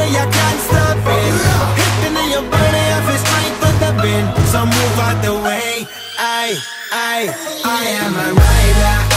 way I can't stop it. Hitting in your body, I feel straight to the bin. So move out the way. I am a rider.